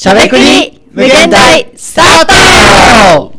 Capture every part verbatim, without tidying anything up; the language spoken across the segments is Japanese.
しゃべくり無限大スタート。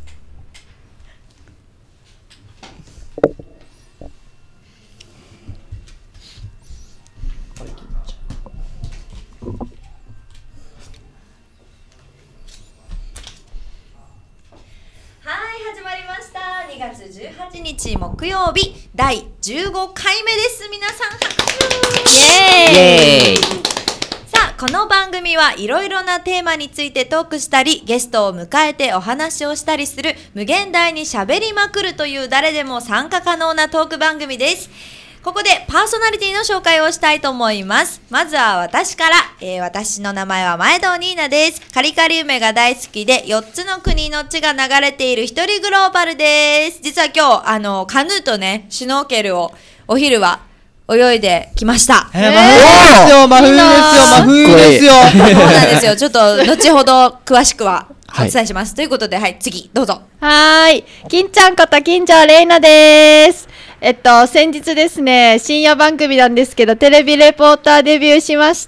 にがつじゅうはちにち木曜日だいじゅうごかいめです。皆さん拍手。イエーイ。さあ、この番組はいろいろなテーマについてトークしたり、ゲストを迎えてお話をしたりする無限大にしゃべりまくるという誰でも参加可能なトーク番組です。ここでパーソナリティの紹介をしたいと思います。まずは私から、えー、私の名前は前堂ニーナです。カリカリ梅が大好きでよっつの国の地が流れている一人グローバルです。実は今日あのカヌーとねシュノーケルをお昼は泳いできました。 えー、真冬ですよ、真冬ですよ、真冬ですよ。 そうなんですよ。ちょっと後ほど詳しくはお伝えします、はい、ということで、はい、次どうぞ。 はーい、金ちゃんこと金城玲奈です。えっと先日ですね、深夜番組なんですけどテレビレポーターデビューしました。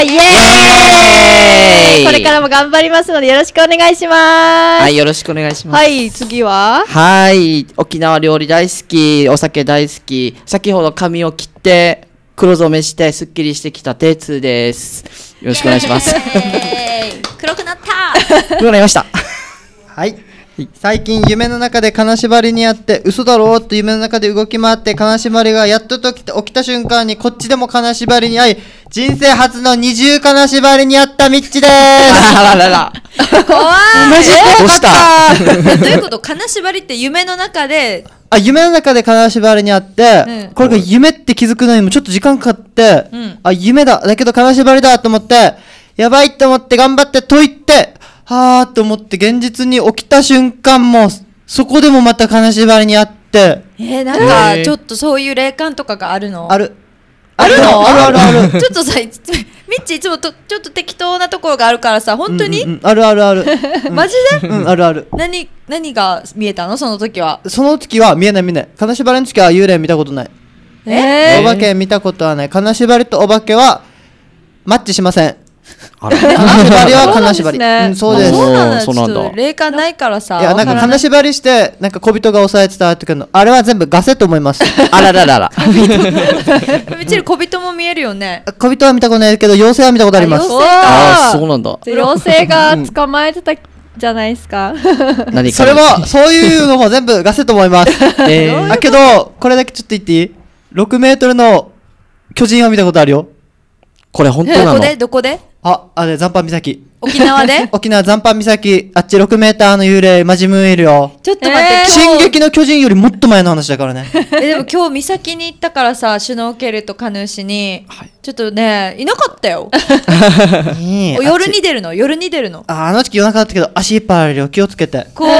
イエーイ。これからも頑張りますのでよろしくお願いします。 はい、よろしくお願いします。 はい、次ははい、沖縄料理大好き、お酒大好き、先ほど髪を切って黒染めしてすっきりしてきたテイツーです。よろしくお願いします。 黒くなった黒くなりました。 はい、最近夢の中で金縛りにあって嘘だろうと夢の中で動き回って金縛りがやっと起きた、起きた瞬間にこっちでも金縛りに遭い、人生初の二重金縛りにあったミッチでーす。 あららら怖い。 マジどうしたどういうこと？金縛りって夢の中で、 あ、夢の中で金縛りにあって、うん、これが夢って気づくのにもちょっと時間かかって、うん、あ、夢だ、だけど金縛りだと思って、やばいと思って頑張って解いて、はーと思って現実に起きた瞬間もそこでもまた金縛りにあって、 えー、なんかちょっとそういう霊感とかがあるの？ あるあるの？ あるあるある。 ちょっとさ、ミッチいつもとちょっと適当なところがあるからさ、本当に？ うんうんうん、あるあるある。 マジで？ うん、あるある。 何何が見えたのその時は？ その時は見えない見えない。金縛りの時は幽霊見たことない。 えー、 お化け見たことはない。金縛りとお化けはマッチしません。 あら、 金縛りは金縛り。 うん、 そうです。 そうなんだ。 そうなんだ。 ちょっと霊感ないからさ。 いや、なんか金縛りしてなんか小人が押さえてたっての、あれは全部ガセと思います。 あらららら。 みちる小人も見えるよね。 小人は見たことないけど妖精は見たことあります。 ああ、そうなんだ。 妖精が捕まえてたじゃないですか。 何かそれもそういうのも全部ガセと思います。えー、あけどこれだけちょっと言っていい？ろくメートルの巨人は見たことあるよ。 これ本当なの？ どこでどこで？ あ、あれ残波岬。 沖縄で？ 沖縄残波岬、あっちろくメーターの幽霊マジムーいるよ。 ちょっと待って、 えー、進撃の巨人よりもっと前の話だからね。 え、でも今日岬に行ったからさ、シュノーケルとカヌーしに、はい、ちょっとねいなかったよ。いい夜に出るの夜に出るの。 あ、あの時夜中だったけど足いっぱいあるよ、気をつけて。 怖い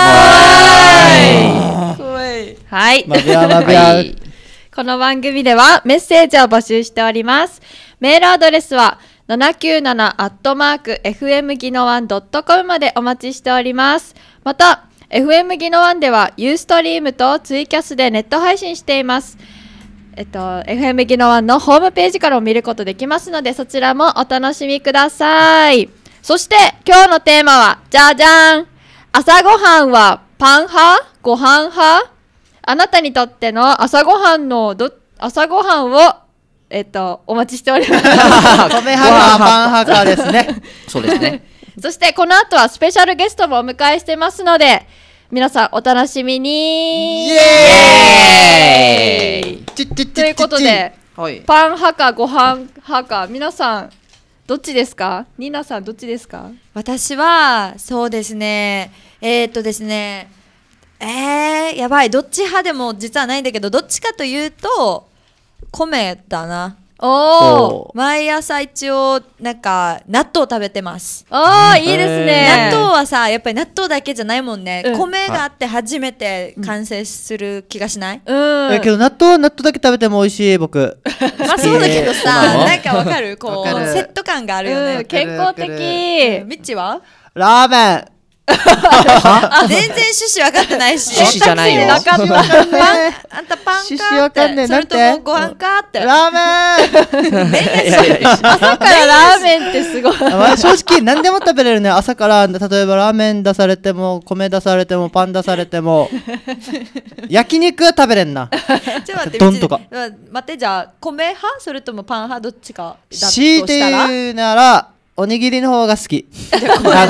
怖い。 はい、 まびやまびや、はい、 この番組ではメッセージを募集しております。メールアドレスはななきゅうななアットマークエフエムギノワンドットコム までお待ちしております。また エフエム ギノワンではユーストリームとツイキャスでネット配信しています。えっと エフエム ギノワンのホームページからも見ることできますので、そちらもお楽しみください。そして今日のテーマはじゃじゃん、朝ごはんはパン派ご飯派。あなたにとっての朝ごはんのど朝ごはんをえっとお待ちしております。 米派かパン派かですね。 そうですね。 そしてこの後はスペシャルゲストもお迎えしてますので、皆さんお楽しみに。 イエーイ。 ということで、はい、パン派かご飯派か、皆さんどっちですか？ニーナさんどっちですか？ 私はそうですね、えー、っとですねえー、やばい、どっち派でも実はないんだけど、どっちかというと米だな。おー、毎朝一応なんか納豆食べてます。 おー、いいですね。 納豆はさ、やっぱり納豆だけじゃないもんね、うん、米があって初めて完成する気がしない？ うん、 えけど納豆は納豆だけ食べても美味しい。僕まあそうだけどさ、なんかわかるこうセット感があるよね、 うん、健康的。 ミッチはラーメン。 全然趣旨分かってないし。 趣旨じゃないよ。 なかった。 パン、あんたパン趣旨かって。 わかんねえそれとなんてもご飯かって。 ラーメンいやいやいや朝からラーメンってすごい。 あまあ正直何でも食べれるね。朝から例えばラーメン出されても米出されてもパン出されても焼肉は食べれんな。 ちょっと待って、 丼とかうち待って、じゃあ、米派それともパン派どっちかだと強いてしたら言うならおにぎりの方が好き。 ご飯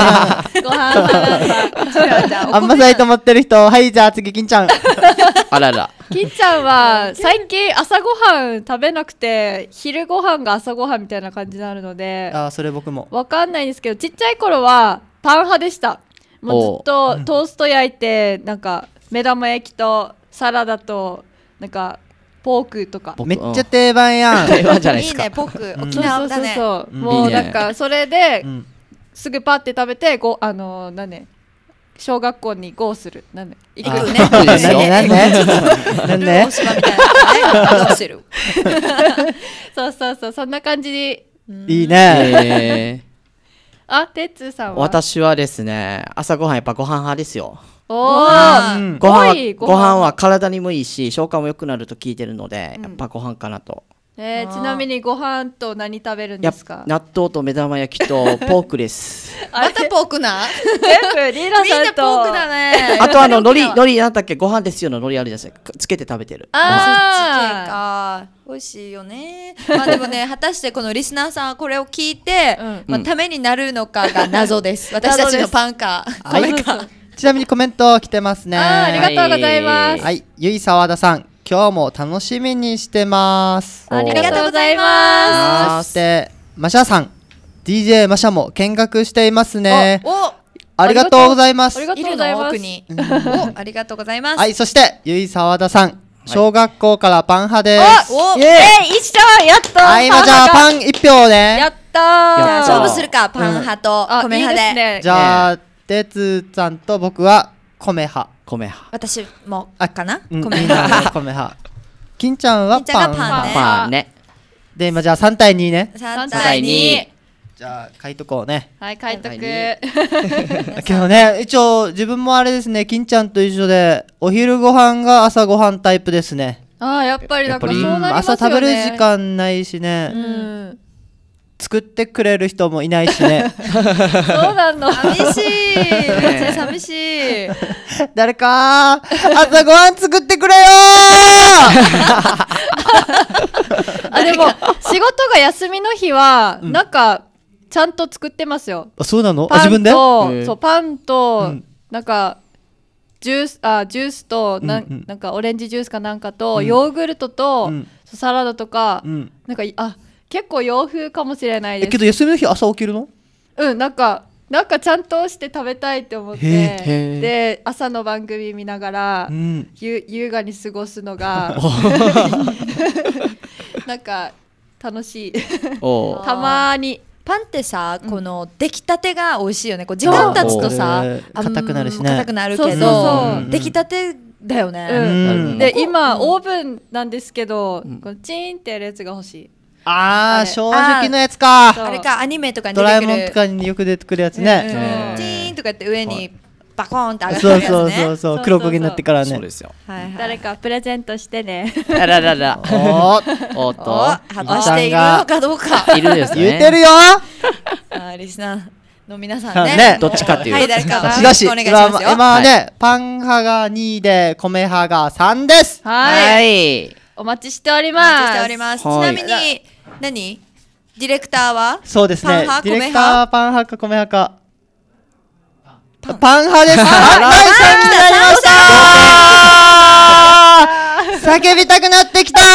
あんまさいと思ってる人、はいじゃあ次金ちゃん。 あらら。 金ちゃんは最近朝ごはん食べなくて昼ごはんが朝ごはんみたいな感じになるのであーそれ僕も。 わかんないんですけど、ちっちゃい頃はパン派でした。もうずっとトースト焼いてなんか目玉焼きとサラダとなんかポークとか。 僕めっちゃ定番やん。 定番じゃないですか。 いいね、ポーク。沖そうそうそう縄だね。 そう、 うんもういいねなんかそれでうんすぐパって食べてごあのー、なんね小学校にゴーするなんね行く行くね。 いいですよなんでなんでなんで大島みたいなね。どうしてる。 そうそうそう、そんな感じで。 いいね。 えーあ、てっつーさんは。 私はですね、朝ごはんやっぱご飯派ですよ。 おご飯ー、 うんご飯は多いご飯は体にもいいし消化も良くなると聞いてるので、やっぱご飯かなと。 えー、ちなみにご飯と何食べるんやっですか？ 納豆と目玉焼きとポークです。 またポークな。 全部リーナみんなさんとポークだね。 あとあの海苔海苔なんだっけ、ご飯ですよの海苔あるじゃないですか、つけて食べてる。 ああー美味しいよね。まあでもね、果たしてこのリスナーさんはこれを聞いて、 うんまあ、ためになるのかが謎です。私たちのパンかはい米か。 ちなみにコメント来てますね。 ーあー、ありがとうございます。 はい、ゆいさわださん、今日も楽しみにしてます。 ありがとうございあまそして、マシャさん、ディージェー マシャも見学していますね。 おありがとうございますあり。がというるございます。 の奥に。おありがとうございます。 はい、そして、ゆいさわださん、小学校からパン派であす。 おえー、一緒やっとはい、今じゃあパンン一票ね。 やったーやった勝負するか、パン派とあ、 米いい派で。 ですね。 じゃあ、てつさんと僕は米派。 米派。 私もあかな、 うん米いいな派。 米派。金ちゃんは金ちゃんがパン派。 パンねパンね。 で、今じゃあさんたいにね。 三対対にに。 じゃあ、書いとこうね。 はい、書いとく。 はいけどね、一応自分もあれですね、金ちゃんと一緒で、お昼ご飯が朝ご飯タイプですね。 あー、やっぱりなんかそうやっぱりなりますよね。 朝食べる時間ないしね、 うん。 作ってくれる人もいないしね。 そうなの。 寂しい。めっちゃ寂しい。 誰か朝ご飯作ってくれよあ、でも仕事が休みの日は、 うんなんかちゃんと作ってますよ。 ー。あ、そうなのあ、 パン自分でと、 へーそうパンと、 うんなんかジュースあジュースとな,、 うんうんなんかオレンジジュースかなんかと、 うんヨーグルトと、 うんそうサラダとか、 うん。 なんかいあ結構洋風かもしれないえ、 です。 けど休みの日朝起きるのうん、なんかなんかちゃんとして食べたいって思って、 へーで朝の番組見ながら、 うん。 ゆ優雅に過ごすのがなんか楽しい。 おーたまーに。 パンってさ、この出来たてが美味しいよね。こう時間経つとさそう、 あん硬くなるしね硬くなるけそうそうどそう、 出来たてだよね。 うんうんでここ今、 うんオーブンなんですけど、 んこのチーンってやるやつが欲しい。 あー、 あれ正直のやつか。 そうあれか、アニメとかにド出てくる。 ラえもんとかによく出てくるやつうんね。 チーンとかやって上にバコーンって上がってそうるやつね。 そうそうそう、黒焦げになってからねそうで。すよ。 はいはい。 誰かプレゼントしてね。 あららら。 おー、 おっおと。 果たしているのかどうか。 いるですね。 言ってるよあーリスナーの皆さんね。 ねどっちかっていうはい、誰かよしかし、 ろしくお願いしますよ。 今はね、パン派がにいで、米派がさんです。 はい、 はい。 お待ちしておりおます。 待ちしております。ちはいなみに、何ディレクターはそうですね。 パン派ディレクタ米派ーパン派か米派か。パン派です。 ああ、ナイスになりましたー叫びたくなってきた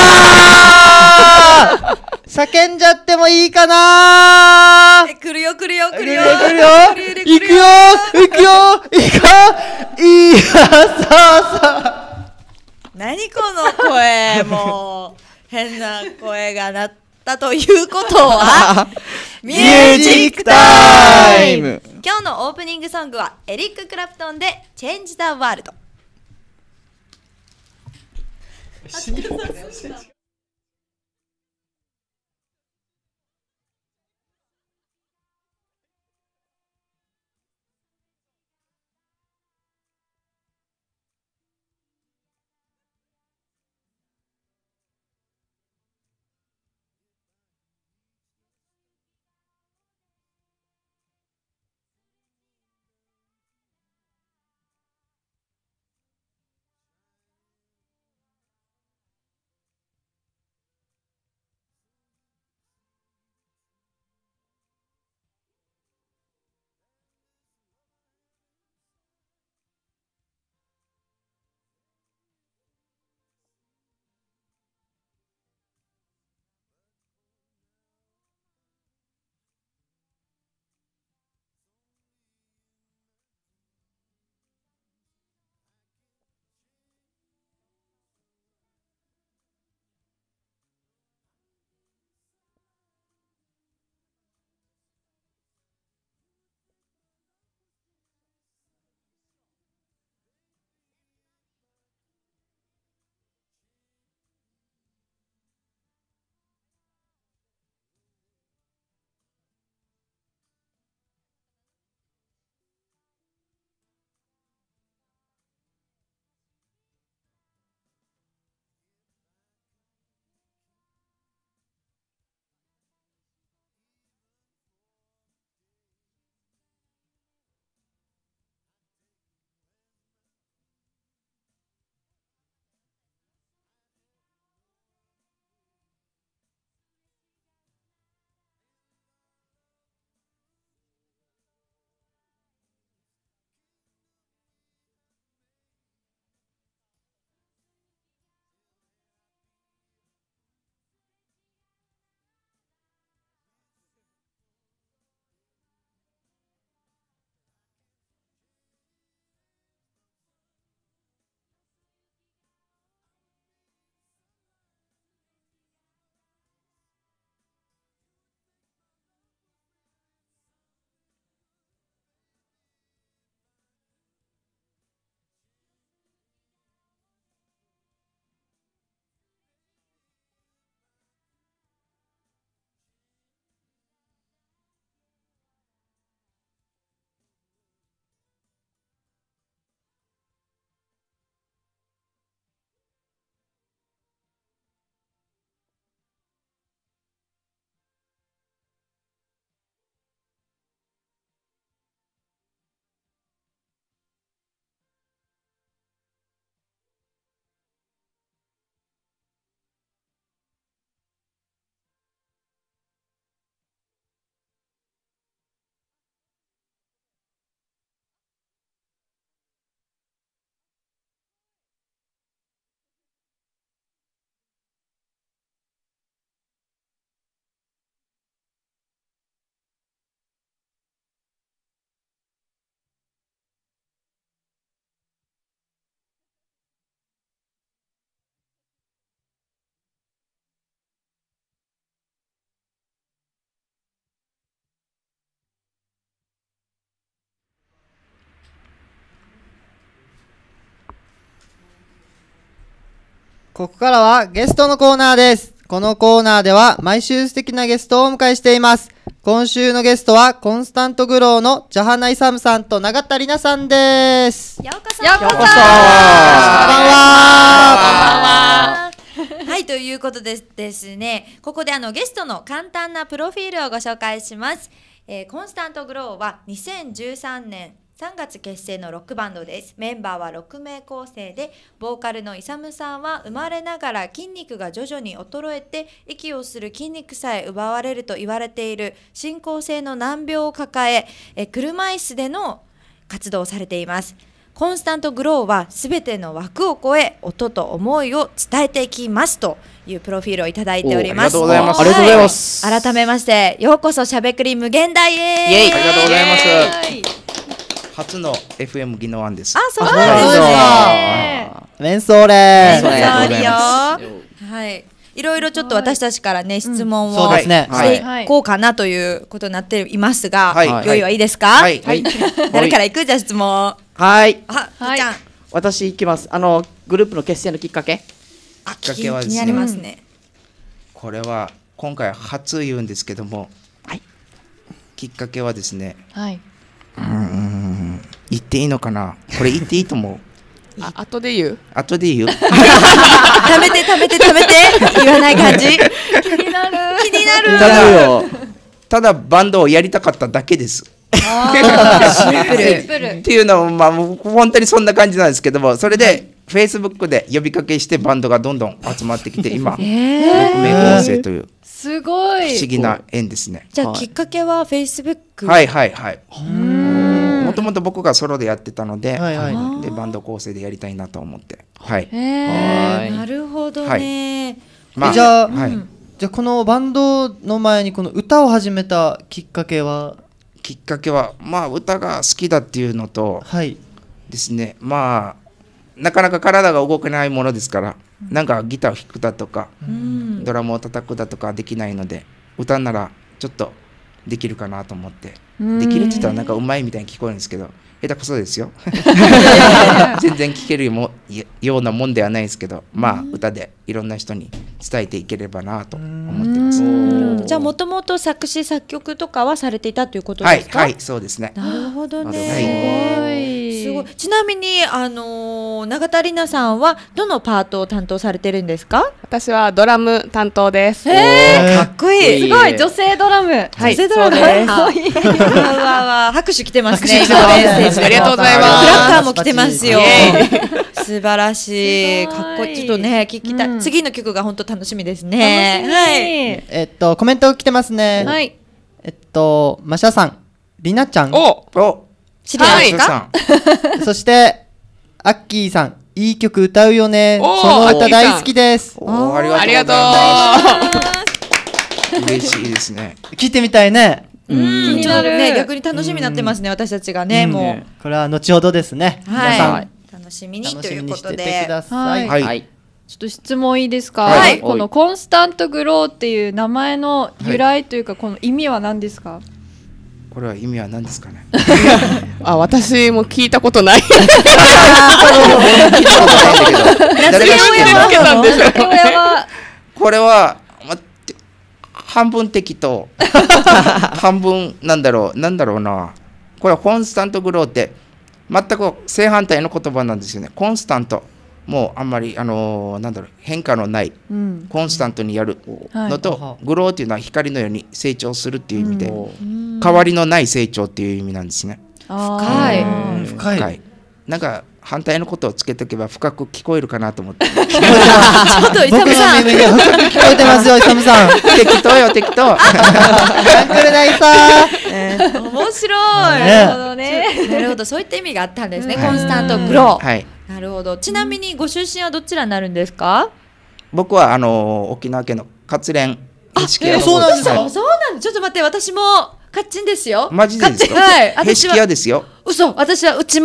ー叫んじゃってもいいかなーえ来るよ来るよ来るよ来るよ来るよ行くよ行くよ行くよいやささ何この声もう変な声が鳴ったということはミュージックタイム今日のオープニングソングはエリック・クラプトンで「Change the World」 ここからはゲストのコーナーです。このコーナーでは毎週素敵なゲストをお迎えしています。今週のゲストはコンスタントグローのジャハナイサムさんと永田里奈さんです。 ようこそ。 ようこそ。こんばんは。はい、ということでですね、ここであのゲストの簡単なプロフィールをご紹介します。えー、コンスタントグローはにせんじゅうさんねんさんがつ結成のロックバンドです。メンバーはろくめい構成で、ボーカルのイサムさんは生まれながら筋肉が徐々に衰えて息をする筋肉さえ奪われると言われている進行性の難病を抱え、え車椅子での活動をされています。コンスタントグローはすべての枠を超え音と思いを伝えていきますというプロフィールをいただいております。 ありがとうございます。 はありがとうございます。 改めましてようこそしゃべくり無限大へ。イエイ。ありがとうございます。 初の エフエム ギノワンです。 あ、そうなんですね。 メンソーレメンソー。 ーリよ。はい。いろいろちょっと私たちからね質問をそうですね。 していこうかなということになっていますが、 はい用意はいいですか？ はい。はい。 誰から行く？じゃあ質問。 はい。 あ、 はいじゃん。 私行きます。あのグループの結成のきっかけ。 あ、 きっかけはですね気になりますね。 これは今回初言うんですけども、 はい。 きっかけはですね、 はい。 うーん、言っていいのかな。これ言っていいと思う。 あ、後で言う。 後で言う。 食べて食べて食べて言わない感じ。 気になる。 気になる。 いただくよ。 ただバンドをやりたかっただけです。 あーシンプル。 シンプルっていうのもまあもう本当にそんな感じなんですけども、それで Facebook で呼びかけしてバンドがどんどん集まってきて今ろくめい構成というすごい。 不思議な縁ですね。 じゃあきっかけは Facebook。 はいはいはい。もともと僕がソロでやってたので、 はいはいでバンド構成でやりたいなと思って、はい。 へはいなるほどね。 まあじゃあはい。 じゃあこのバンドの前にこの歌を始めたきっかけはきっかけはまあ歌が好きだっていうのとはいですね、まあなかなか体が動けないものですから、なんかギターを弾くだとか、 うんドラムを叩くだとかできないので、歌ならちょっとできるかなと思って、できるって言ったらなんかうまいみたいに聞こえるんですけど、下手くそですよ。全然聴けるもようなもんではないですけど、まあ歌でいろんな人に伝えていければなと思ってます。 じゃあもともと作詞作曲とかはされていたということですか？ はいはい、そうですね。 なるほどはね。 いすごい。ちなみにあのー、永田里奈さんはどのパートを担当されてるんですか？ 私はドラム担当です。 えー、かっこいい。 すごい女性ドラム。 はい、 女性ドラムそうです。 かっこいい。わわわ拍手来てますね。 拍手来てます今メッセージでありがとうございますクラッカーも来てますよイエ。 素晴らしい。 すごいかっこいい。ちょっとね聞きたい。 うん次の曲が本当楽しみですね。はい。 えっとコメント来てますねはい。 えっとマシャさんりなちゃんお、 お、 知り合いですか？ さん。 そしてアッキーさんいい曲歌うよねおーその歌大好きですおー、ありありがとう。 がとうございます。嬉しいですね。 聞いてみたいねうん気になるちょっとね逆に楽しみになってますね私たちがねもう。 これは後ほどですね皆さんはい。楽しみにと楽しみにしていうことで。 てくださはいいはい。 はい。 ちょっと質問いいですか？ はいこのコンスタントグローっていう名前の由来というか、この意味は何ですか？ これは意味は何ですかね。 あ、私も聞いたことない。 聞いたことないんだけど、誰が知ってるの？ つけたんでしょうこれはこれは、ま、て半分適当半分なんだろうなんだろうな。これはコンスタントグローって全く正反対の言葉なんですよね。コンスタントもうあんまりあのーなんだろう変化のないうんコンスタントにやるのと、 はいグローっていうのは光のように成長するっていう意味で、変わりのない成長っていう意味なんですね。 深いあー深いなんか反対のことをつけとけば深く聞こえるかなと思って。 ちょっとイサ僕のムさん。 耳が深く聞こえてますよイサムさん適当よ適当。 ランクルナイサー面白い。 ねなるほどね。なるほどそういった意味があったんですね。コンスタントグロー。 はい。 なるほど。ちなみにご出身はどちらになるんですか？ 僕はあのー沖縄県の勝連錦屋のそうなんですかはいそうなんです。ちょっと待って私もカッチンですよ。 マジでですか？ カッチンはい。 へし私はき屋ですよ。 嘘。私は内間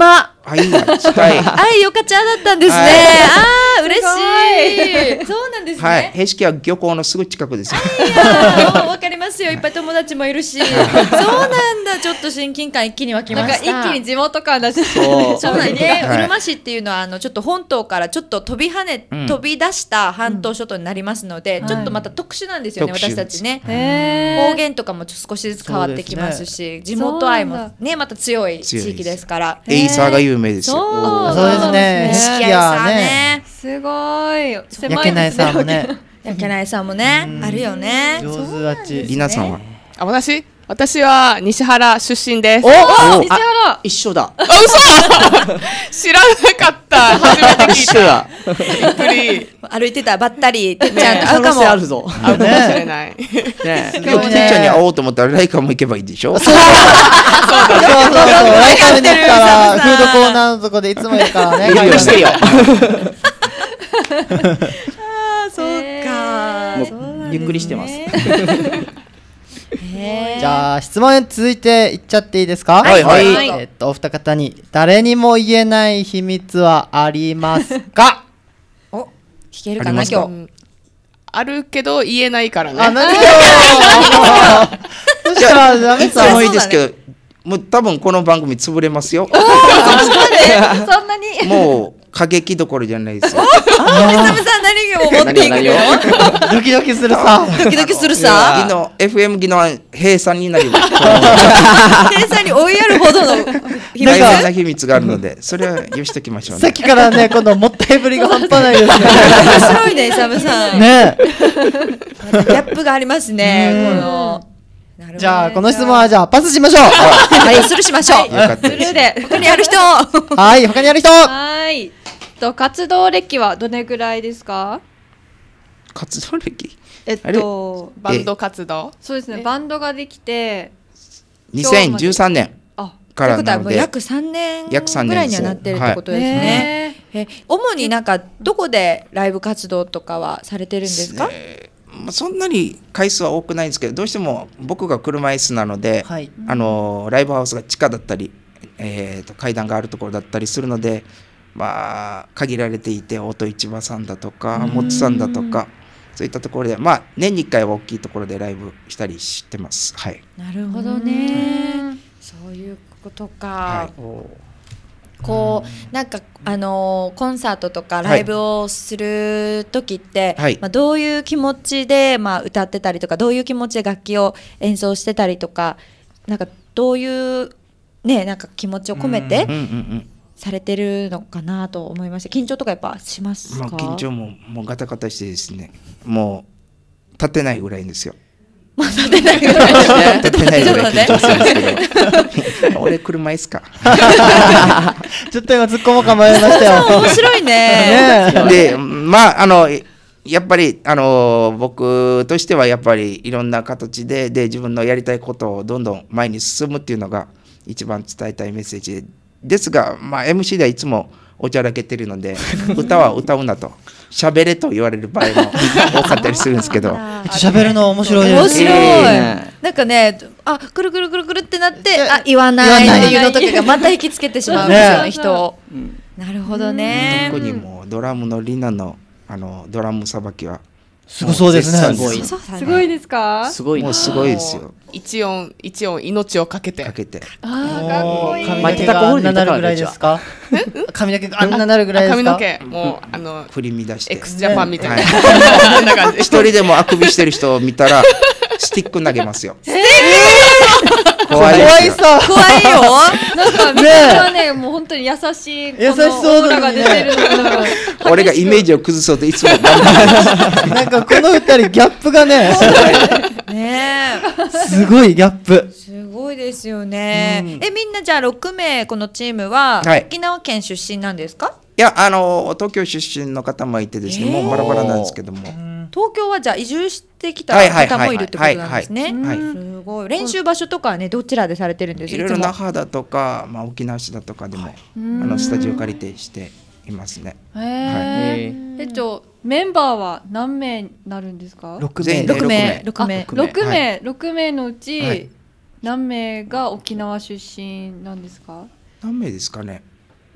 あ、いいな、近い。 あ、よかちゃんだったんですね。 はいああ、嬉しい。そうなんですね。 はい、平式は漁港のすぐ近くですよ。 いやー、わかりますよ。いっぱい友達もいるし。そうなんだ。ちょっと親近感一気に湧きなんかました。 一気に地元感出してそうそうだね、 はいうるま市っていうのはあのちょっと本島からちょっと飛び跳ね、 うん飛び出した半島諸島になりますので、 うんちょっとまた特殊なんですよね、 特殊私たちね。 へ方言とかもちょっと少しずつ変わってきますし、 そう地元愛もそうなんだねまた強い地域ですから。 エイサーが有名ですよ。 そうそうですね。 錦錦屋屋さんね。 ね、 すごい焼狭けないいですねさんもね。 やけないさんもね、あるよね。 上手あっち。 りなさんは。 あ、私私は西原出身です。 お西原一緒だ。 あ、嘘知らなかった。初めて聞い一緒だ。 た。びっくり。 歩いてたらばったりてっちゃんと会可能うかも。 性あるぞ。 あるかもしれない。 ねいやてっちゃんに会おうと思ったらライカも行けばいいでしょ。 そうそうそう。ライカムに行ったら、フードコーナーのとこでいつもいるからね。 ゆっくりしてよ。 あ、そうか。 もうそうなんですねゆっくりしてます。 へーじゃあ、質問続いていっちゃっていいですか？ はいはいえっと、お二方に、誰にも言えない秘密はありますか？ お、聞けるかなありますか今日。 あるけど言えないからあ、 ね。 何よそしたらダメそれもさ。 いいですけど、もう多分この番組潰れますよ。 そんなにもう過激どころじゃないですよ。 イサムさん何を持っていく何をの？ ドキドキするさ。 ドキドキするさ。 技能 エフエム 技能は閉鎖になります。 天才に追いやるほどの秘密。 大変な秘密があるので、それはよしときましょうね。 さっきからね、このもったいぶりが半端ないですね。 面白いね、イサムさん。 ねギャップがありますね、この。なるほどねじゃあ、この質問はじゃあパスしましょう。 はい、スルーしましょう。 よかったです。 他にある人。 はい、他にある人。 はいと活動歴はどれぐらいですか？ 活動歴えっあれとバンド活動。 そうですねバンドができてにせんじゅうさんねんあということはからなので、 もう約さんねん約さんぐねんですらいにはなってるってことですね。え、主になんかどこでライブ活動とかはされてるんですか？ えーまあ、そんなに回数は多くないんですけど、どうしても僕が車椅子なので、 はい。 あのーライブハウスが地下だったり、えーと階段があるところだったりするので、まあ、限られていて、音市場さんだとか、もつさんだとか、そういったところで、まあ、年にいっかいは大きいところでライブしたりしてます。はい。 なるほどね。そういうことか。 はいこうなんかあのーコンサートとかライブをする時って、 はいまあ、どういう気持ちで、まあ、歌ってたりとかどういう気持ちで楽器を演奏してたりとかなんかどういうねなんか気持ちを込めてうんうんうん。 されてるのかなと思いました。緊張とかやっぱしますか？ まあ、緊張ももうガタガタしてですね、もう立てないぐらいですよ。立てないぐらい緊張するんですけど。俺車椅子か。 ちょっと今突っ込もうか迷いましたよ。 面白いね。 ねで、まあ、あの、やっぱり、あの、僕としてはやっぱりいろんな形で、で、自分のやりたいことをどんどん前に進むっていうのが一番伝えたいメッセージですが、まあ、エムシー ではいつもおちゃらけてるので、歌は歌うなと、喋れと言われる場合も多かったりするんですけど、 喋るの面白いです。 面白い、 えなんかねあくるくるくるくるってなってであ言わない言わないっていうのとかがまた引きつけてしまうんですよねね人を、なるほどね。 特にもうドラムのリナのあのドラムさばきはすごそうですね。 もう絶賛そうだねすごいですか？ すごいな。 もうすごいですよ。 一音一音命をかけてかけて。 あーかっこいい。 髪の毛があんななるぐらいですか？髪の毛があんななるぐらいですか？ 髪の毛もうあの振り乱して。 X ジャパンみたいな、 はいこんな感じ。 一人でもあくびしてる人を見たらスティック投げますよ。怖いですよ。 怖いさ。 怖いよ。 なんか見た目はねもう本当に優しいこの優しそうだねオーラが出てるのが俺がイメージを崩そうといつも頑張ってなんかこの二人ギャップがね、 ねすごいギャップえ。すごいですよね。えみんなじゃあろくめいこのチームははい沖縄県出身なんですか？ いや、あの東京出身の方もいてですね、もうバラバラなんですけども、 東京はじゃあ移住してきたはいはいはい方もいるってことなんですね。 はいすごい。練習場所とかはねどちらでされてるんですか？ いろいろつも那覇だとか、まあ、沖縄市だとかでも、あのスタジオ借りてしていますね。 へへーえっとメンバーは何名になるんですか？ 六名全員で六名六名六六はい名六名のうち、 はい何名が沖縄出身なんですか？ 何名ですかね。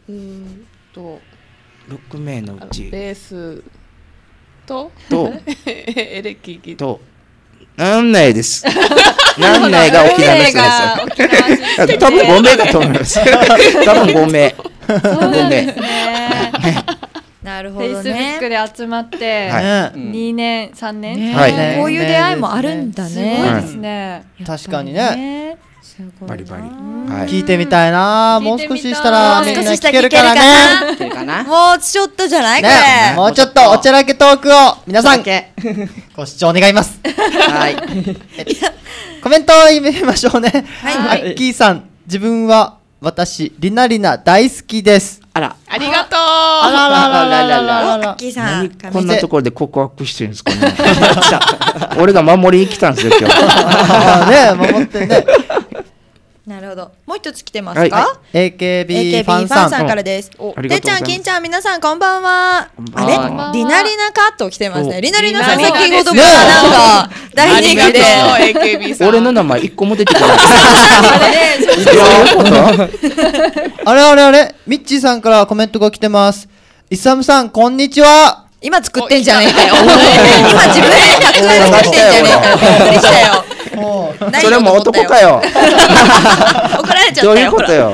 うーんとろくめいのうちベースととエレキギターとなんないです。なんないが沖縄の人です。多分ごめいだと思います。多分ごめい。ごめい。 なるほフェイどスブックね。 で集まってはにねんさんねん、 ねはいこういう出会いもあるんだすごいね。 ですね、 確かにね。 ね。すごいなバリバリ。はい。 聞いてみたいな。もう少ししたらみんなもう少しした聞けるからね。 いけるかな。 もうちょっとじゃないこね、 れ。 もうちょっとおちゃらけトークを皆さんけ。 ご視聴願います。 はい。 コメントを読みましょうね。 はいアッキーさん、自分は私リナリナ大好きです。 あら。 ありがとうあらららららららら。 アッキーさん。 こんなところで告白してるんですかね。俺が守りに来たんですよ今日。 あーね、守ってね。 なるほど。もう一つ来てますはいか？ エーケービーエーケービーファンファンささん。 んからです。 ありがてっちゃん、 とうございますきんちゃん、皆さんこんばんは。 んばあんはれリナリナかと来てますね。 おリナリナさんリナリナ先ほどですからなんかあ大人気で。 りがとう エーケービー さん俺の名前一個も出てこない。 ねどういうことあれあれあれ、ミッチーさんからコメントが来てます。イサムさん、こんにちは。 今作ってんじゃねえかよ。今自分で作ってんじゃねえかよ。びっくりしたよ。 それも男かよ。 怒られちゃったよ。 どういうことよ。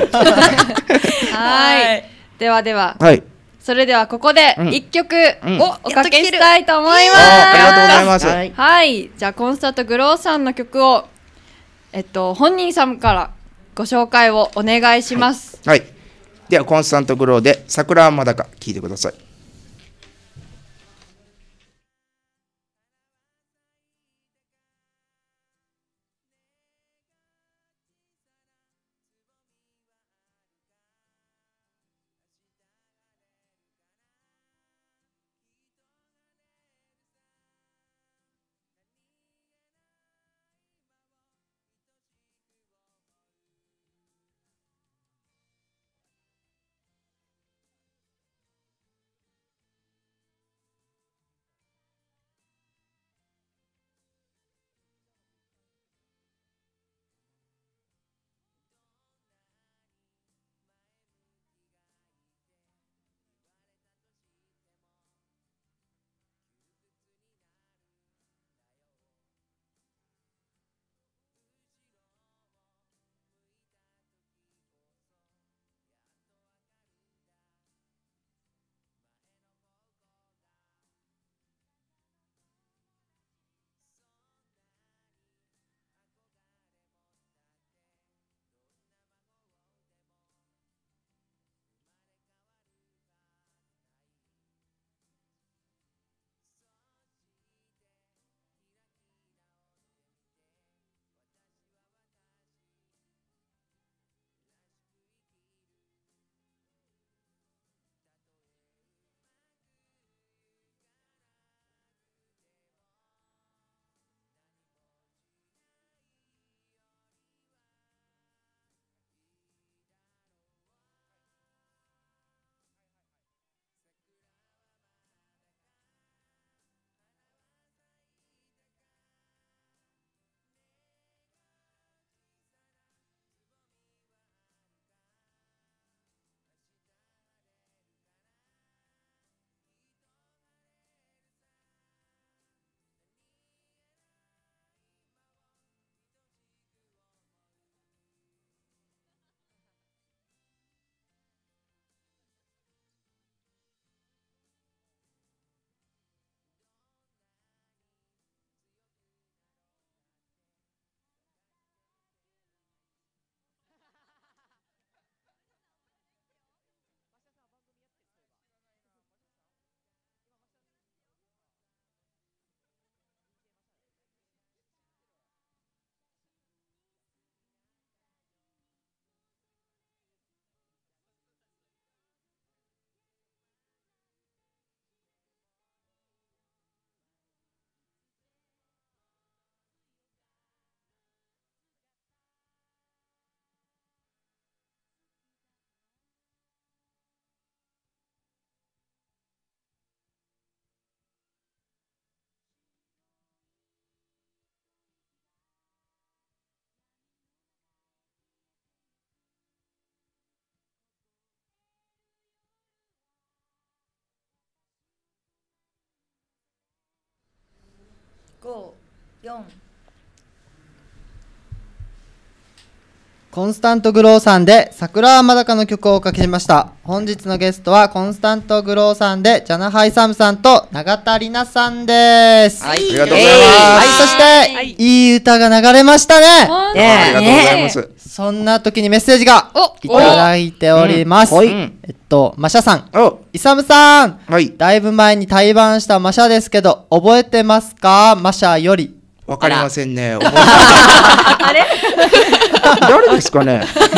はいではでははい。 それではここでうん一曲うんをおかけしたいと思います、 あありがとうございます。 はい。 はいじゃあコンサートグローさんの曲をえっと本人さんからご紹介をお願いします、 はい。ではコンスタントグローで桜はまだか聞いてください。 よん。 コンスタントグローさんで桜はまだかの曲をおかけしました。本日のゲストはコンスタントグローさんでジャナハイサムさんと永田里奈さんです。 はい、 ありがとうございます。 はい、そして、 はいいい歌が流れましたね。 ねえありがとうございます。 そんな時にメッセージがおいただいております。 おうんえっと、マシャさん、 お、 イサムさん、 はい、 だいぶ前に対バンしたマシャですけど、覚えてますか？マシャより。 わかりませんね。覚えてないあれ誰ですかね。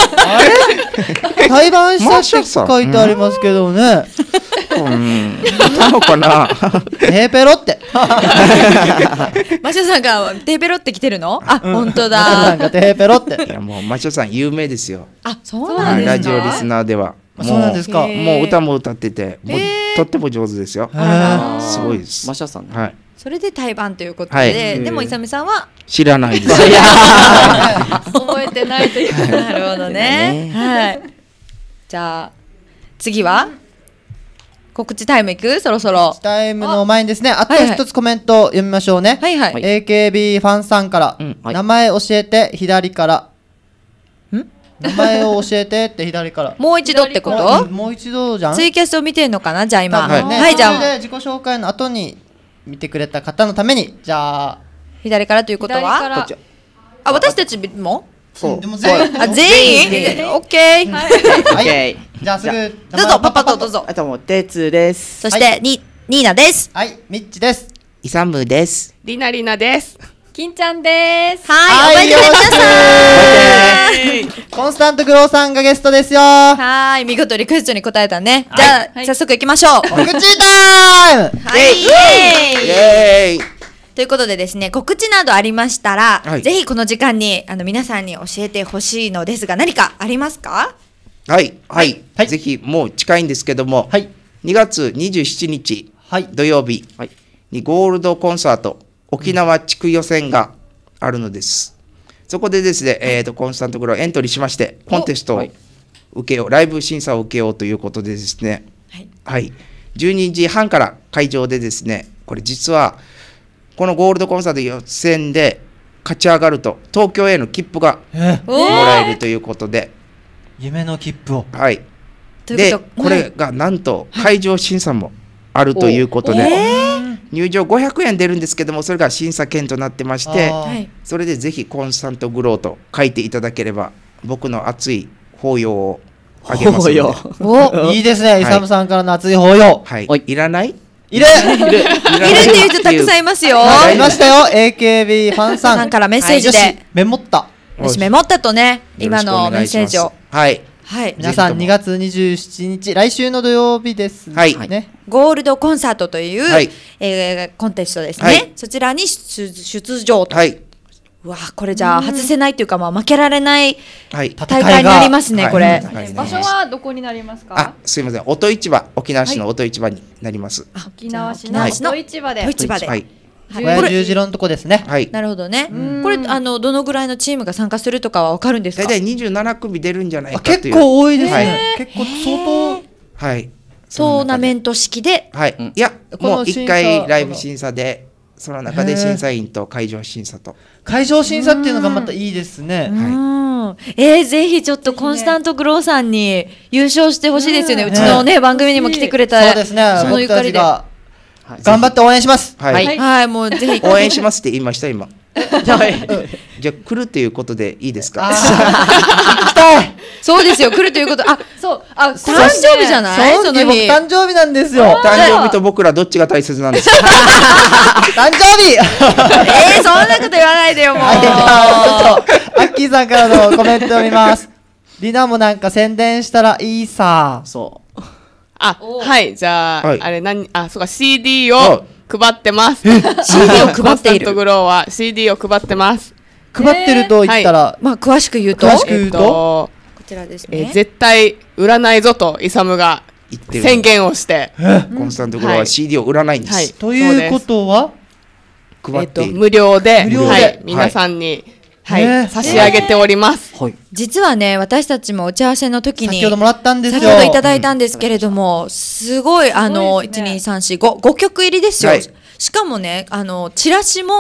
対バンしたってマシャさん書いてありますけどね。 うん、いたのかな。 ペーペロって。 マシャさんがテーペロって来てるの？あ、本当なんだ。 かテーペロって。 いやもうマチョさん有名ですよ。 あ、そうはなんですか。 い、ラジオリスナーでは。 あそうなんですか。 へーもう歌も歌ってて、もうへーとっても上手ですよ。 へーすごいです。 マシャさんね。 はい、 それで対バンということはいで、でもイサムさんは知らないです。 覚えてないというか。 なるほどね。はい。じゃあ次は告知タイムいく？そろそろ。 タイムの前にですね、あとはいはい一つコメントを読みましょうね。 はいはい。 はいエーケービー ファンさんから、 うんはい名前教えて左から。 ん名前を教えてって左から。 もう一度ってこあと？ もう一度じゃん。 ツイキャスを見てんのかな？じゃあ今。 多分ねはい、じゃあ途中で自己紹介の後に見てくれた方のために、じゃあ、 左からということは？ 左からこっちあ、私たちも？ そうでも全員あ、全員？オッケー。 はいオッケー。 じゃあすぐ、 どうぞ、パパとどうぞ。 あともう、てつです。 そして、に、ニーナです。 はい、ミッチです。 イサムです。 りなりなです。 金ちゃんです。 はい、覚えてね、皆さん。 コンスタントグローさんがゲストですよ。 はい、見事リクエストに答えたね。じゃあ、早速行きましょう。 告知タイム。 はい、イイエーイエーイ。 ということでですね、告知などありましたら、 はいぜひこの時間にあの皆さんに教えてほしいのですが、何かありますか？ はい、はい、 はいぜひもう近いんですけども、 はい。 にがつにじゅうしちにちはい。 土曜日はいにゴールドコンサート沖縄地区予選があるのです。そこでですね、えー、とコンスタントグローエントリーしましてコンテストをはい受けよう、ライブ審査を受けようということでですね、 はい。 はい、じゅうにじはんから会場でですね、これ実はこのゴールドコンサート予選で勝ち上がると東京への切符がえおもらえるということで、 夢の切符を。 はい、 というでことこれがなんと会場審査もあるということで、入場ごひゃくえん出るんですけども、それが審査券となってまして、 あーはい。 それでぜひコンスタントグローと書いていただければ僕の熱い抱擁をあげますので、 抱擁お、 いいですね、イサムさんからの熱い抱擁。 はいはいいらないいるいるいいるっていう人たくさんいますよ。 ありましたよ、エーケービー ファンさん。 さんからメッセージではいよしメモった。 私メモったとね、今のメッセージを。 はいはい。 皆さんぜひともにがつにじゅうしちにち、来週の土曜日ですね。 はいね。 ゴールドコンサートという、 はいえーコンテストですね。 はいそちらに出出場と。 はいうわこれじゃあ外せないっていうか、まあ、負けられないはい戦大会になりますね、 はいこれ。 はい場所はどこになりますあか？ すいません、音市場、沖縄市の音市場になります。 沖縄市沖縄市ののド市場で。 ド市場で。 はい親十字路のとこですね。 はい、 なるほどね。これあのどのぐらいのチームが参加するとかはわかるんですか？ 大体にじゅうななくみ出るんじゃないあかという。 結構多いですはねい。 結構相はい、 トーナメンント式で。 トはい、 うんいやこのもう一回ライブ審査でその中で審査員と会場審査と、 当。会場審査っていうのがまたいいですね。 うんえー、ぜひちょっとコンスタントグローさんに優勝してほしいですよね。 ううんちのね、番組にも来てくれたそうですね。 その僕ゆかりで。 たちがはい頑張って応援します。 はい、 はいはい、もうぜひ。 応援しますって言いました今。 はいじゃあ来るっていうことでいいですか？ あー行きたい。 そうですよ、来るということ。あ、 そう、あ、 誕生日じゃないそのその日。 日僕誕生日なんですよ。 誕生日と僕らどっちが大切なんですか？ 誕生日。 えー、そんなこと言わないでよ、もう。 はい、じゃあちょっとアッキーさんからのコメントを見ます。リナもなんか宣伝したらいいさ。 そうあ、はい、じゃあ、 はいあれ何、あ、そうか、シーディー を配ってます。 シーディー を配っていコンスタントる。 グローは シーディー を配ってます。 配ってると言ったら、 まあ、詳しく言うと、こ詳しく言うとちらですえーね。 絶対売らないぞとイサムが言ってる宣言をして、 コンスタントグローははいシーディー を売らないんです、 はいということは、 配っている、 えっと無料で無料ではい、皆さんに、はいねえ差し上げております。 はい実はね、私たちも打ち合わせの時に、 先ほどもらったんですよ。 先ほどいただいたんですけれども、すごい、あの、いち、に、さん、よん、ご、ごきょく入りですよ。 はいしかもね、あの、チラシも、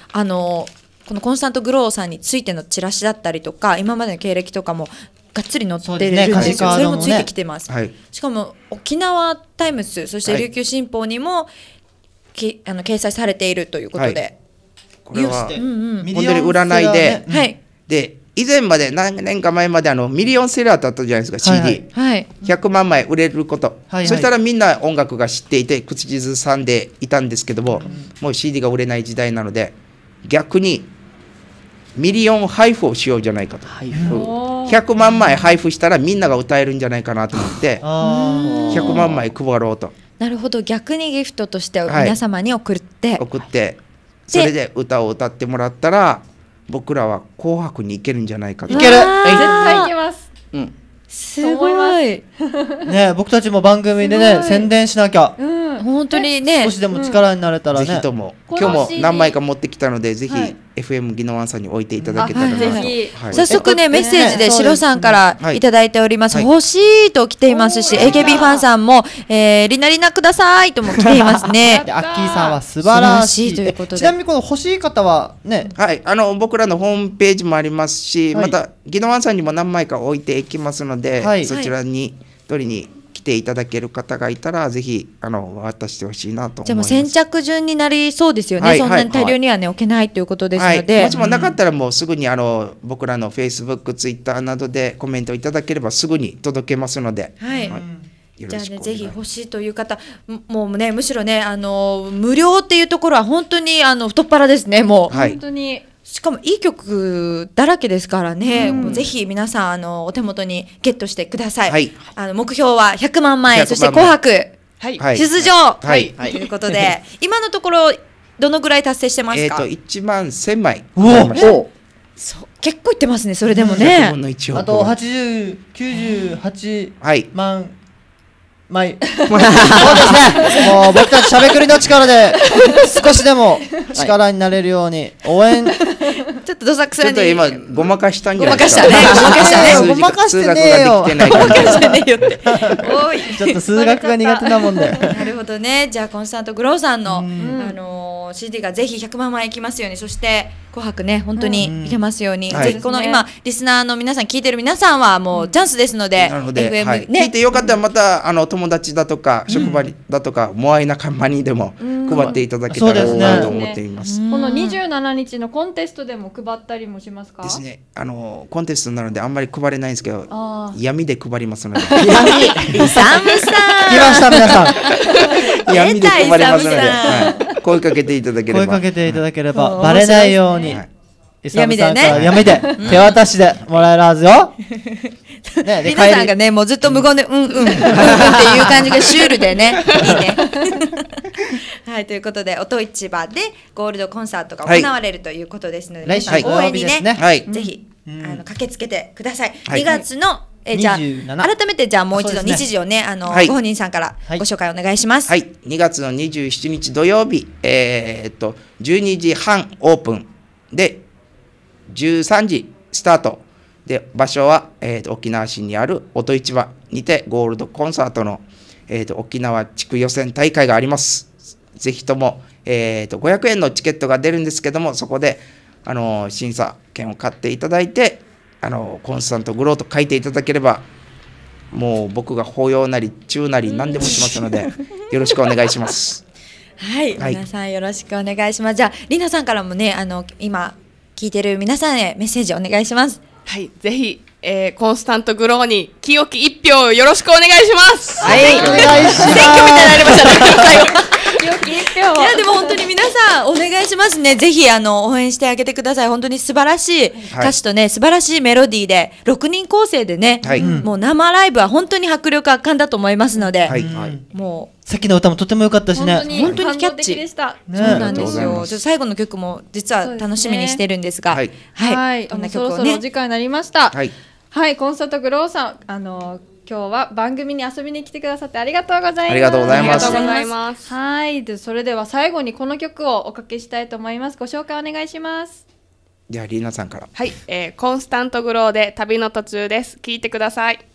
あのこのコンスタントグローさんについてのチラシだったりとか今までの経歴とかもがっつり載ってるんですよ。 そうですね、 それもついてきてます、 はい、 しかも沖縄タイムスそして琉球新報にも、きあの掲載されているということで、 はい、これはうんうん本当に占いで、 はい、 で以前まで何年か前まであのミリオンセラーだったじゃないですか、 はいはいシーディー、 はい、 ひゃくまんまい売れること、 はいはいそしたらみんな音楽が知っていて口ずさんでいたんですけども、もう シーディー が売れない時代なので逆にミリオン配布をしようじゃないかと、 配布。 ひゃくまんまい配布したらみんなが歌えるんじゃないかなと思ってあひゃくまんまい配ろうとなるほど、逆にギフトとして皆様に送って、 送ってそれで歌を歌ってもらったら僕らは紅白に行けるんじゃないかと。 いける絶対行けます。 うん。 すごい、 ーね、僕たちも番組でね宣伝しなきゃ、 うん。 本当にね少しでも力になれたらね、 ぜひともこの今日もシーディー何枚か持ってきたのでぜひはいエフエム ギノワンさんに置いていただけたらなと、 あはいぜひはい早速ね、 えメッセージでねシロさんからいただいております。 はい欲しいと来ていますし、エーケービー ファンさんも、えー、リナリナくださいとも来ていますねで。アッキーさんは素晴らしい素晴らしいということでえちなみにこの欲しい方はね、 はい、あの僕らのホームページもありますし、 はいまたギノワンさんにも何枚か置いていきますので、 はいそちらに取りに来ていただける方がいたらぜひあの渡してほしいなと思います。 じゃあもう先着順になりそうですよね。 はいそんなに大量にはね、置けないということですので。 はい、もしもなかったらもうすぐにあの僕らの フェイスブック、ツイッター などでコメントいただければすぐに届けますので、 はい。 よじゃあね、 ろしくお願いぜひ欲しいという方、ももうね、むしろね、あの無料っていうところは本当にあの太っ腹ですね、もう。 はい本当に。 しかもいい曲だらけですからね、もうぜひ皆さんあのお手元にゲットしてください。 はいあの目標はひゃくまんまい、 ひゃくまんまいそして紅白はい。 はい出場、 はいということで、今のところどのぐらい達成してますか？ えっといちまんせんまいお買いました。 そう結構いってますね、それでもひゃくねぶん。のいちをあとはちじゅう、きゅうじゅうはちはい万枚そうですね、もう僕たちしゃべくりの力で少しでも力になれるように応援、 ちょっとどさくさにちょっと今ごまかしたんじゃないですか。 ごまかしたねごまかしたね数字がごまかしてねえよ数学ができてない感じがしてねえよって。おい。 ちょっと数学が苦手なもんでなるほどね。じゃあコンスタントグローさんの、 うんあのー シーディー がぜひひゃくまんまいいきますように、そして紅白ね本当にいけますように、 うんぜひこのはい今リスナーの皆さん、聞いてる皆さんはもうチャンスですので、 なので、 エフエムはい、 ね、 聞いてよかったらまたあの友達だとか職場だとか、モアイ仲間にでも配っていただけたらそうですねなと思っています。 うんこのにじゅうしちにちのコンテストでも配ったりもしますか？ ですね、あのコンテストなのであんまり配れないんですけど、 あー闇で配りますので、 イサム来さました皆さん、 闇で配りますので、 出たイサはい、声かけていただければ。 声かけていただければうんバレないように、 はいイサムさんか闇でねら闇で手渡しでもらえるはずよ、ね、 ん、 で皆さん帰りがねもうずっと無言でうんうんうんうんっていう感じがシュールでねいいね。はい、ということで音市場でゴールドコンサートが行われるということですので、 来週皆さん応援にね、 土曜日ですねはいぜひ、 うんあの駆けつけてください。 はいにがつのえじゃあにじゅうなな改めてじゃあもう一度そうですね日時をねあの、 はいご本人さんからはいご紹介お願いします。 はい、にがつのにじゅうしちにち土曜日、えーっとじゅうにじはんオープンでじゅうさんじスタートで、場所は、えーっと沖縄市にある音市場にてゴールドコンサートの、えーっと沖縄地区予選大会があります。ぜひとも、えーっとごひゃくえんのチケットが出るんですけども、そこであの審査券を買っていただいて、あのコンスタントグローと書いていただければ、もう僕が法要なり中なり何でもしますのでよろしくお願いします。 はい、 はい皆さんよろしくお願いします。じゃありなさんからもねあの今聞いてる皆さんへメッセージお願いします。 はい。ぜひ、えー、コンスタントグローに清き一票よろしくお願いします。 はい、 お願いします選挙みたいになりましたね。最後よき一票いやでも本当に皆さんお願いしますね。ぜひあの応援してあげてください。本当に素晴らしい歌詞とね、素晴らしいメロディーでろくにん構成でね、 はいもう生ライブは本当に迫力圧巻だと思いますので、 はいうんもさっきの歌もとても良かったしね、 本当に本当にキャッチ感動的でした。 う、 ねそうなんですありがとうございよ。 ますちょっと最後の曲も実は楽しみにしてるんですが、 はいはい、 はい、 どんなあのそろ曲をね、 そろお時間になりました。 はいはい、コンサートグローさん、あの今日は番組に遊びに来てくださってありがとうございます。 ありがとうございますありがとうございます。 はい、でそれでは最後にこの曲をおかけしたいと思います。ご紹介お願いします。 じゃあリーナさんから。 はい、えー、コンスタントグローで旅の途中です。聞いてください。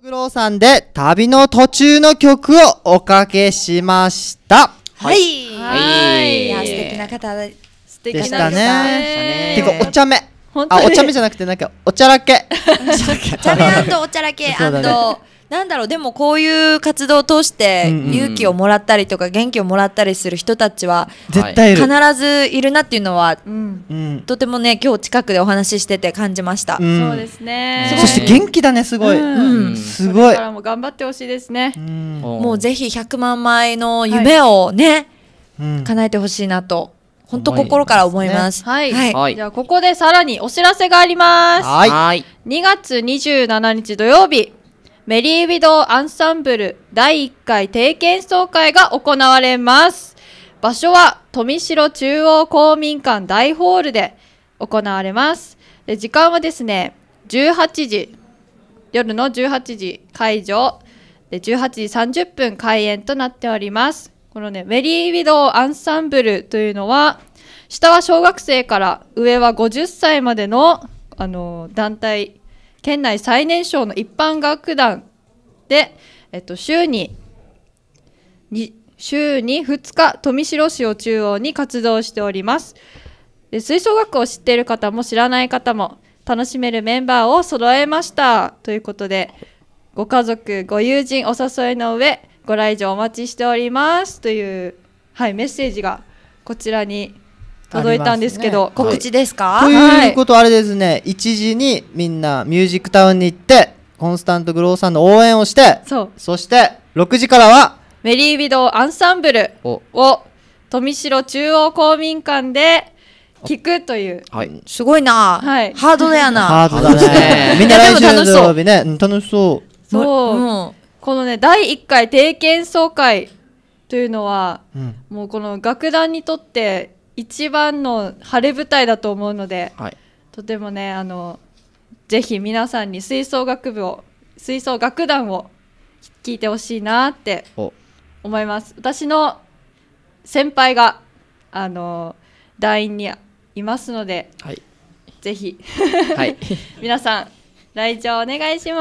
グローさんで旅の途中の曲をおかけしました。 はい。 はいいや、素敵な方で。 素敵なでしたね。てねかお茶目。あ、 本当にお茶目じゃなくてなんかおちゃらけ。 お茶目&おちゃらけそうだねなんだろう、でもこういう活動を通してうんうん勇気をもらったりとか元気をもらったりする人たちは絶対いる。 必ずいるなっていうのはうんうん。 とてもね、今日近くでお話ししてて感じました。 うんそうですね。 そして元気だね、すごい。 うんうんすごいこれか。らも頑張ってほしいですねう。んもうぜひひゃくまんまいの夢をね、 うん叶えてほしいなと本当心から思います。 はい、 はいはいじゃあここでさらにお知らせがあります。 はい。 はい。 にがつにじゅうしちにち土曜日、メリーウィドウアンサンブルだいいっかい定期演奏会が行われます。場所は富城中央公民館大ホールで行われます。で時間はですね、じゅうはちじ、夜のじゅうはちじ会場でじゅうはちじさんじゅっぷん開演となっております。このね、メリーウィドウアンサンブルというのは、下は小学生から上はごじゅっさいまでの、あの団体、県内最年少の一般楽団で、えっと、週にに週にふつか富城市を中央に活動しております。で吹奏楽を知っている方も知らない方も楽しめるメンバーを揃えましたということで、ご家族ご友人お誘いの上ご来場お待ちしておりますという、はい、メッセージがこちらに届いたんですけど、 ありますね告知ですか？ ということあれですね、いちじにみんなミュージックタウンに行ってコンスタントグローさんの応援をして、 そうそしてろくじからはメリーウィドウアンサンブルおを富城中央公民館で聞くという、 はい。 すごいな、 はいハードだよな。 ハードだそうですねね。 みんな来週でも楽しそう土曜日ね、うん楽しそう。 そう、 うんこのねだいいっかい定期演奏会というのはうんもうこの楽団にとって一番の晴れ舞台だと思うので、 はい。 とてもね、あのぜひ皆さんに吹奏楽部を吹奏楽団を聴いてほしいなってお思います。私の先輩があの団員にいますので、 はい。 ぜひはい。 皆さん来場お願いします。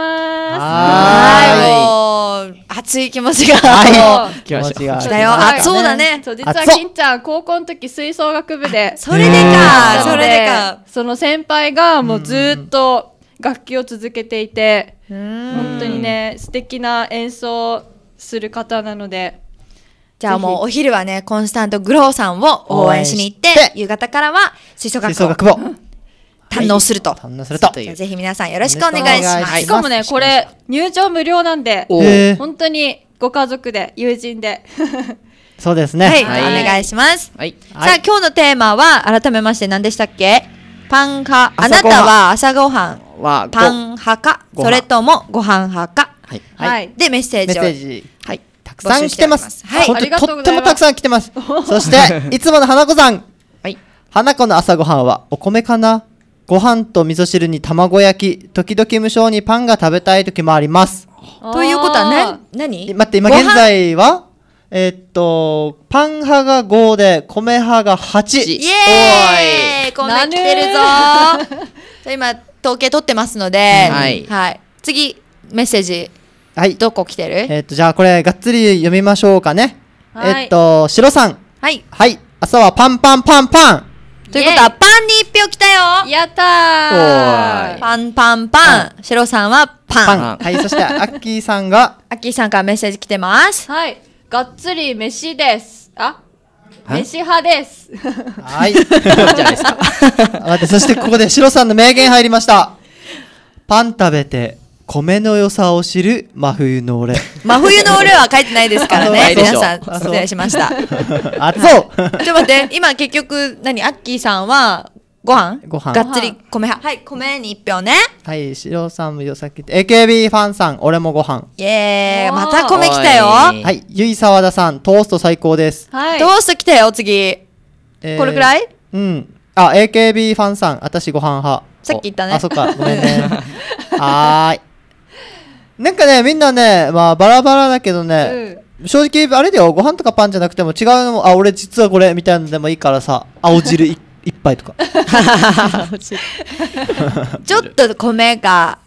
はい、もう熱い気持ちが、 は来ました。 気持ちが来たよ。 はいあ、そうだね。 そう実はあそう金ちゃん高校の時吹奏楽部でそれでへか、 ーそれでか。 その先輩がもうずーっと楽器を続けていて、 うん本当にね素敵な演奏する方なので、 じゃあもうお昼はね、コンスタントグローさんを応援しに行って、 応援して夕方からは吹奏吹楽を奏楽部を堪能すると。 堪能すると。 じゃあぜひ皆さんよろしくお願いします。 お願いしますしかもねこれ入場無料なんで、 おへー本当にご家族で友人でそうですね。 はい、 はいお願いします。 はい。 はいさあ今日のテーマは改めまして何でしたっけ？パン派。あな朝ごはんたは朝ごはんは、 パン派か、 ご飯それともご飯派か。 はい。 はいでメッセーメッジを。 セージはい。 たくさん来てます。 募集しておりますはい本ありが当にとってもとうございますたくさん来てます。そしていつもの花子さん。 はい。 花子の朝ごはんはお米かな。ご飯と味噌汁に卵焼き、時々無性にパンが食べたい時もあります。 ということはあなー何？ 待って、今ご飯現在はえーっと、パン派がごで、米派がはち。 イエーイ、こんな来てるぞー。じゃあ今統計取ってますので、 はいはい。次メッセージはい。 どこ来てる？ えーっと、じゃあこれ、がっつり読みましょうかね。 はいえーっと、シロさん。 はい。 はい。朝はパンパンパンパン。 ということはパンに一票来たよ。 やったー。 パンパンパン。シロさんはパン。 パン。はい。そして、アッキーさんが、 アッキーさんからメッセージ来てます。 はい、がっつり飯です。あ、 はい飯派です。 はい。 じゃないですか。 待って、そしてここでシロさんの名言入りました。パン食べて、米の良さを知る真冬の俺。 真冬の俺は書いてないですからなね。 いでしょ皆さん、 あそう失礼しました。ちょあ、そうっと待って、今結局、何アッキーさんは、ご飯ご飯がっつり米派。はい、米に一票ね。 はい、シロさんもよさっき言って エーケービー ファンさん、俺もご飯。 イエーイ。 おーまた米来たよ。 おいはい、ゆいさわださん、トースト最高です。 はい。 トースト来たよ、次。 えーこれくらいうん。あ、エーケービー ファンさん、私ご飯派。 さっき言ったね。 あ、そっか、ごめんね。はーい。なんかね、みんなね、まあ、バラバラだけどね、正直、あれだよ、ご飯とかパンじゃなくても違うのも、あ、俺実はこれみたいなのでもいいからさ、青汁い一杯とか。 ちょっと米が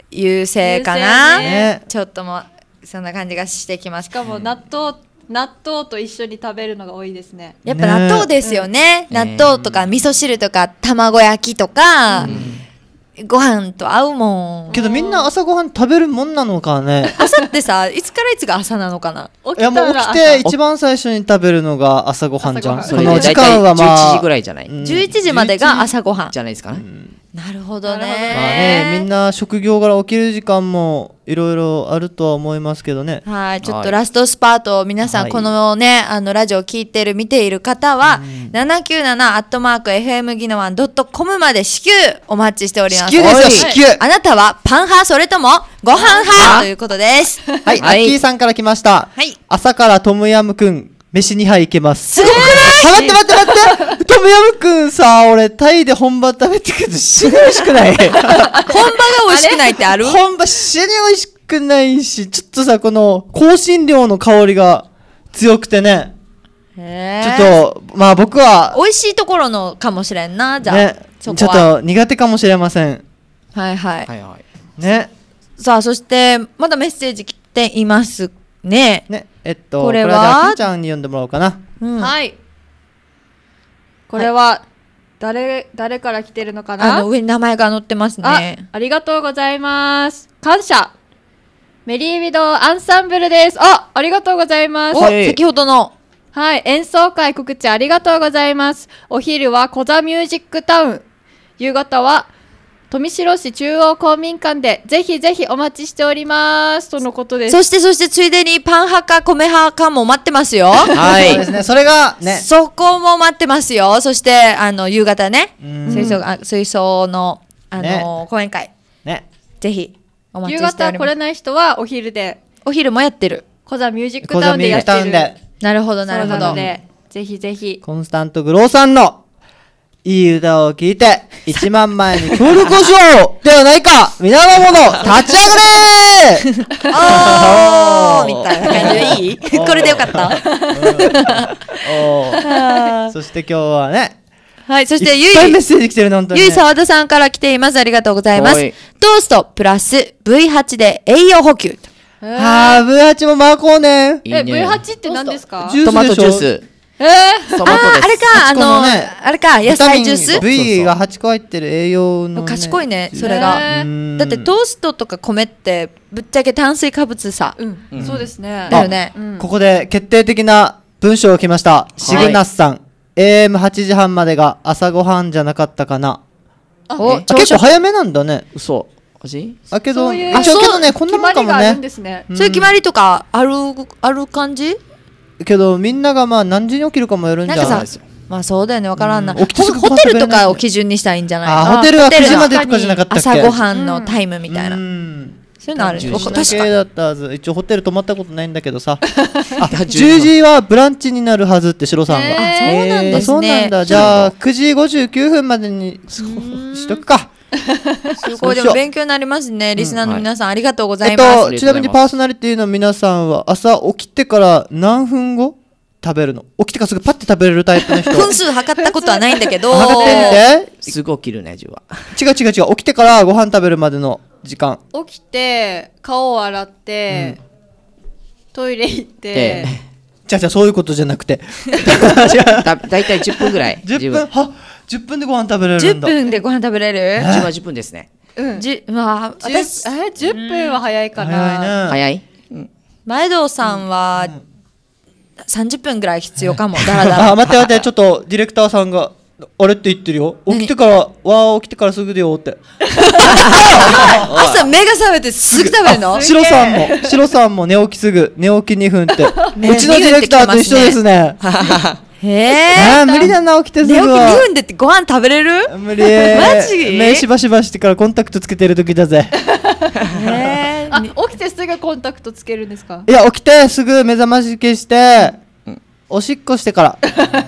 優勢かな、 優勢ねちょっともうそんな感じがしてきます。 しかも納豆納豆と一緒に食べるのが多いですね。 やっぱ納豆ですよね。納豆とか味噌汁とか卵焼きとか、ご飯と合うもん。 けどみんな朝ごはん食べるもんなのかね。 朝ってさ、いつからいつが朝なのかな。 起いやもう起きて一番最初に食べるのが朝ごはんじゃん。 朝それでこの時間はまじゅういちあじぐらいじゃない、 うんじゅういちじまでが朝ごはん。 じゃないですかね。 なるほどね。 なるほどねまあねみんな職業柄起きる時間もいろいろあるとは思いますけどね。 はい、ちょっとラストスパートを皆さん、 はいこのね、あのラジオを聞いてる見ている方は、ななきゅうななアットマークエフエムギノワンドットコムまで至急お待ちしております。 支給ですよはい支給。 あなたはパン派それともご飯派ということです。 はい、 はいアッキーさんから来ました。 はい朝からトムヤムくん、飯にはいけます。すごくない？待って待って待ってトムヤムくんさ、俺、タイで本場食べてくると死に美味しくない本場が美味しくないってある？ 本場死に美味しくないし、ちょっとさ、この香辛料の香りが強くてね、 へちーょっと、まあ僕は、 美味しいところのかもしれんな、じゃあ、 ね、ちょっそこは。 と苦手かもしれません。 はいはい。 はいはい。 ね。 さあ、そして、まだメッセージ来ていますね。 ね、えっと、 これはじゃあ、きんちゃんに読んでもらおうかな。 うんはい。これは誰誰から来てるのかな？ あの上に名前が載ってますあね。 ありがとうございます。感謝。メリーウィドウアンサンブルです。あ、ありがとうございます。 お、 はい先ほどの。 はい、演奏会告知ありがとうございます。お昼はコザミュージックタウン。夕方は富城市中央公民館でぜひぜひお待ちしておりますとのことです。 そしてそしてついでにパン派か米派かも待ってますよ。 はい。 そうですね、それが、ね、 そこも待ってますよ。そしてあの夕方ね、 うん水槽あ水槽のあの、 ね講演会ね、 ぜひお待夕ちしております。 方来れない人はお昼でお昼もやってる。 コザミュージックコザミュージックタウンでやってる。 タウンで、 なるほどなるほどそうなの。でぜひぜひ。 コンスタントグローさんのいい歌を聴いて、いちまんまえに協力をしようではないか皆の者、立ち上がれおーみたいな感じでいい？これでよかった？ おーそして今日はね、 はい、そしてゆいいっぱいメッセージ来てるね、本当に、ね。 ゆい澤田さんから来ています。ありがとうございます。 はいトーストプラス ブイはち で栄養補給。 はぁ、ブイはちもマーコーね。 え、 いいねブイはち って何ですか？ ジュースでしょトマトジュース。 えトマあー、 トです。 あれか、あこのの、 ねあれか、野菜ジュース。 V がはちこ入ってる栄養の、ね。 賢いね、それへが。 ーだってトーストとか米ってぶっちゃけ炭水化物さ。 ー、うん、そうですね。 だよね。 うんここで決定的な文章が来ました。シグナスさん。エーエムはち 時半までが朝ごはんじゃなかったかな。 お、 あ、結構早めなんだね。 嘘。味あ、けど、 そういう一応けどね、こんなもんかも決まりがあるんね。 ですね。 そういう決まりとかある、ある感じ？ けど、みんながまあ何時に起きるかもよるんじゃなんかないさ、まあそうだよね、わからんな。 うん起きてすぐホホテルとご飯食べれないかを基準にしたらいいんじゃない？ あ、ホテルはくじまでとかじゃなかったっけ。 朝ごはんのタイムみたいな。 うん。 そういうのあるね。 確かに確かに。 系だったはず。一応ホテル泊まったことないんだけどさ。あ、 だじゅうじはブランチになるはずってシロさんが。 へーあ、そうなんですね。 あそうなんだ。じゃあ、くじごじゅうきゅうふんまでにしとくか。 すごい、でも勉強になりますね。リスナーの皆さん、ありがとうござえっいます。 と、ちなみにパーソナリティの皆さんは朝起きてから何分後食べるの？起きてからすぐパッて食べれるタイプの人。 分数測ったことはないんだけど。 測ってみて。 すぐ起きるね、ジュは。 違う違う違う。起きてからご飯食べるまでの時間。 起きて顔を洗って、トイレ行ってで、 じゃあじゃあそういうことじゃなくて。 だだいたいじゅっぷんぐらい。 じゅっぷん自分はじゅっぷんでご飯食べれる 10 んだ。 分でご飯食べれる自分はじゅっぷんですね。 うん、 じまあ、 じゅ私、 えじゅっぷんは早いかな。 早いね。 早い前堂さんはさんじゅっぷんぐらい必要かも。だらだら。 あ、待って待って、ちょっとディレクターさんが、あれって言ってるよ。起きてから、わー起きてからすぐだよって。 朝目が覚めてすぐ食べるの？ シロさんも、シロさんも寝起きすぐ、寝起きにふんって。 ねうちのディレクターと一緒ですね。 へあえ。 ー無理だな、起きてす寝起きぐは。 にふんでってご飯食べれる？ 無理。 マジ目しばしばしてからコンタクトつけてる時だぜ。 へえ。 あ、起きてすぐコンタクトつけるんですか？ いや、起きてすぐ目覚まし消して、おしっこしてから。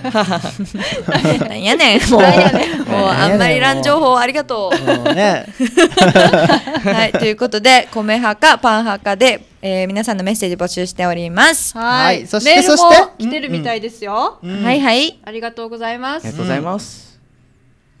なんやねん。もう、もうあんまり乱情報ありがとう。 もうね。 はい、ということで、米派かパン派かで、えー皆さんのメッセージ募集しております。 はい。 はいそしてメールもそして来てるみたいですよ。 はいはい。 ありがとうございますありが。とうございます。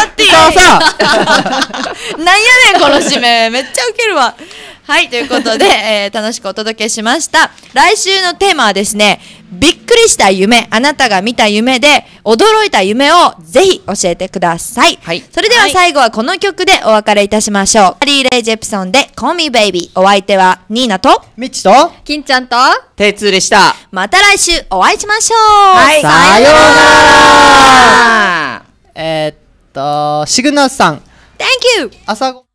っていいそうそうなんやねんこの締めめっちゃウケるわ。はいということで、えー、楽しくお届けしました。来週のテーマはですね、びっくりした夢、あなたが見た夢で驚いた夢をぜひ教えてください。 はいそれでは最後はこの曲でお別れいたしましょう。カリー・レイ・ジェプソンで Call Me Baby。 お相手はニーナとみちと金ちゃんとテイツーでした。 また来週お会いしましょう。 はいさようなあーえー、っとシグナスさん Thank you。 朝ご